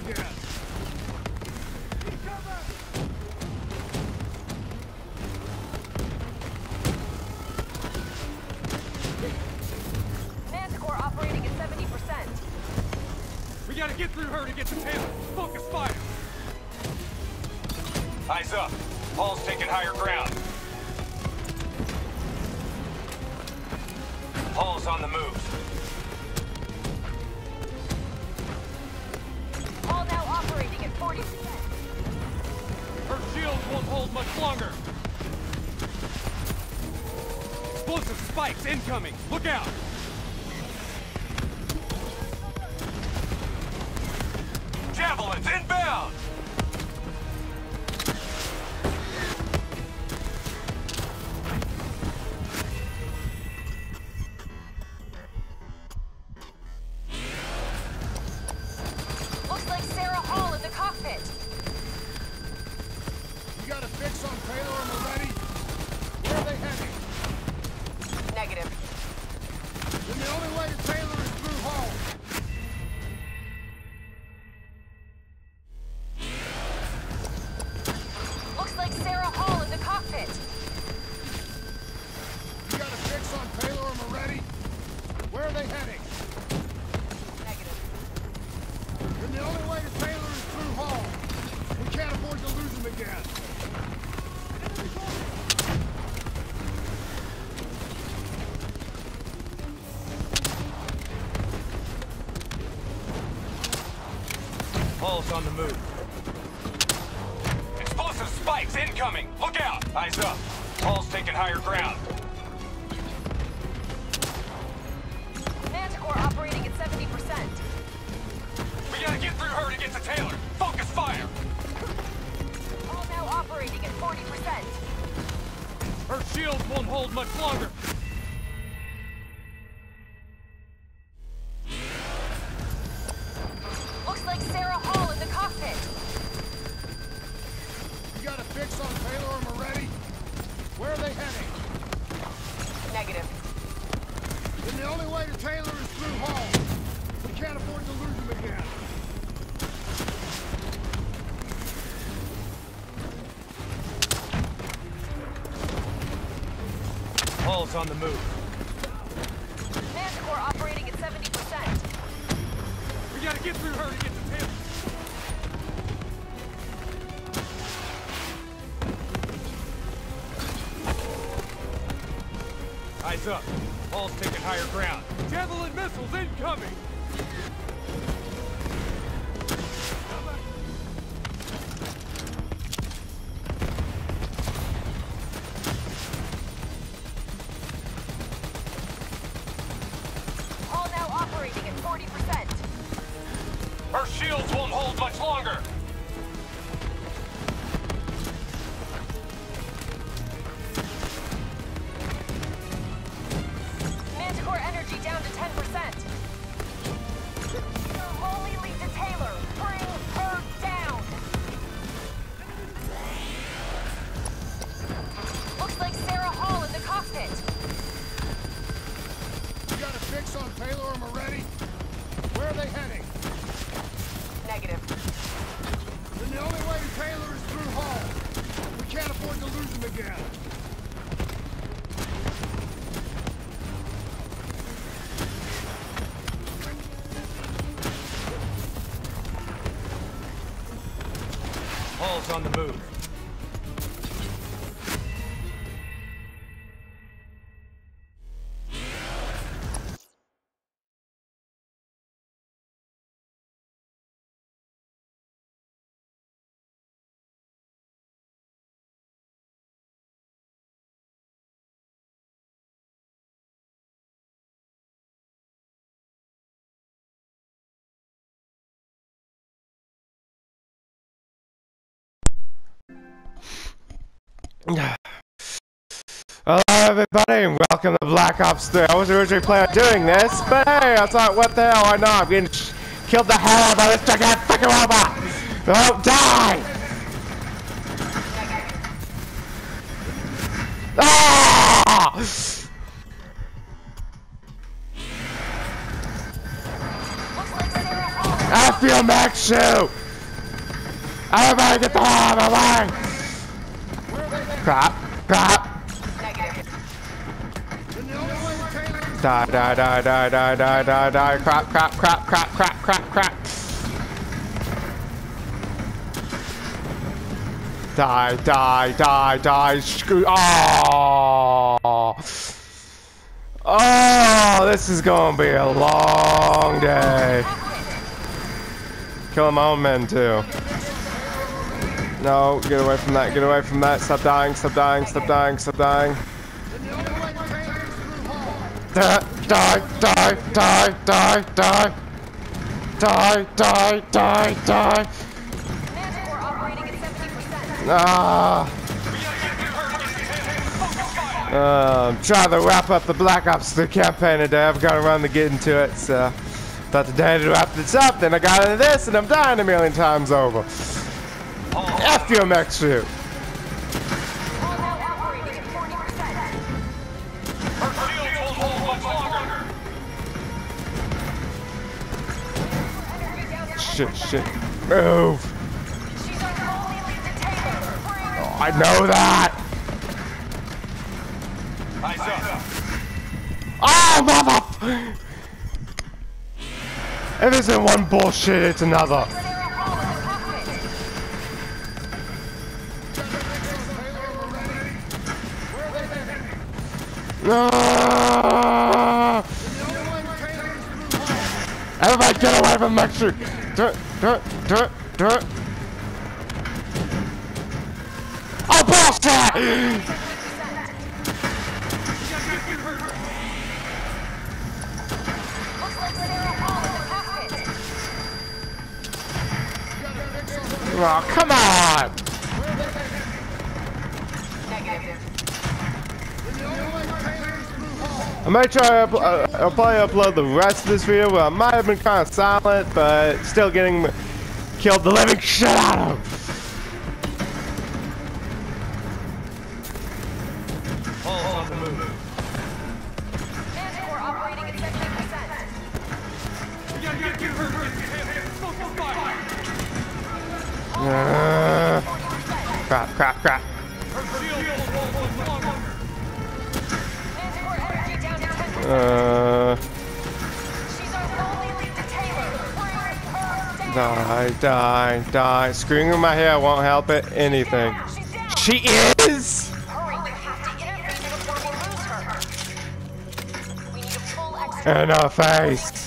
again. Manticore operating at 70%. We gotta get through her to get to Taylor. Focus fire. Eyes up. Paul's taking higher ground. Paul's on the move. All now operating at 40%. Her shields won't hold much longer. Explosive spikes incoming. Look out. Javelins inbound! Looks like Sarah Hall in the cockpit. You got a fix on Taylor and Moretti? Where are they heading? Negative. Then the only way to Taylor is through Hall. Looks like Sarah Hall in the cockpit. You got a fix on Taylor and Moretti? Where are they heading? Negative. Then the only way to Taylor is through Hall. We can't afford to lose him again. Paul's on the move. Explosive spikes incoming! Look out! Eyes up. Paul's taking higher ground. Manticore operating at 70%. We gotta get through her to get to Taylor. Focus fire! All now operating at 40%. Her shields won't hold much longer. Looks like Sarah Hall in the cockpit. You got a fix on Taylor and Moretti? Where are they heading? Negative. Then the only way to Taylor is through Hall. We can't afford to lose him again. Paul's on the move. Manticore operating at 70%. We gotta get through her to get to Taylor. Eyes up. Paul's taking higher ground. Javelin missiles incoming. All now operating at 40%. Her shields won't hold much longer. Manticore energy down to 10%. Only lead to Taylor. Bring her down. Looks like Sarah Hall in the cockpit. You got a fix on Taylor and Moretti? Where are they heading? Negative. Then the only way to Taylor is through Hall. We can't afford to lose him again. Paul's on the move. Hello everybody and welcome to Black Ops 3. I wasn't originally planning on doing this, but hey, I thought, what the hell, why not? I'm getting killed the hell out by this gigantic fucking robot! Oh, die! Ah! Looks like Sarah Hall. F you, Max, shoot! Everybody get the hell out of my way! Crap, crap. Die, die, die, die, die, die, die, die. Crap, crap, crap, crap, crap, crap, crap. Die, die, die, die. Screw. Oh. Oh, this is gonna be a long day. Kill my own men too. No, get away from that, get away from that. Stop dying, stop dying, stop dying, stop dying. Die, die, die, die, die, die. Die, die, die, die. Manticore operating at 70%. Ah. I'm trying to wrap up the Black Ops 3 campaign today. I've got to run to get into it, so thought today to wrap this up. Then I got into this, and I'm dying a million times over. F you, Max, shoot. All now operating at 40%. Her shields won't hold much longer. Energy down to 10%. Shit, shit. Move. She's our only lead to Taylor. I know that. Eyes up. Oh, mother. If it's in one bullshit, it's another. Sarah Hall in the cockpit. Ah. Everybody get away from Max shoot. Do it, do it, do it, do it. Oh, bullshit! Looks like Sarah Hall in the cockpit. Oh, come on! Negative. I might try to I'll probably upload the rest of this video, but I might have been kind of silent, but still getting killed the living shit out of. On the move. Manticore operating at 70%. We gotta get through her to get to Taylor. Smoke fire. Crap, crap, crap. Her shields won't hold much longer. Manticore energy down to 10%. She's our only lead to Taylor. Bring her down. Die, die, die. Screaming in my hair won't help it. Anything. She's down. She is? Hurry, we have to intervene before we lose her. We need a full extra. In her face.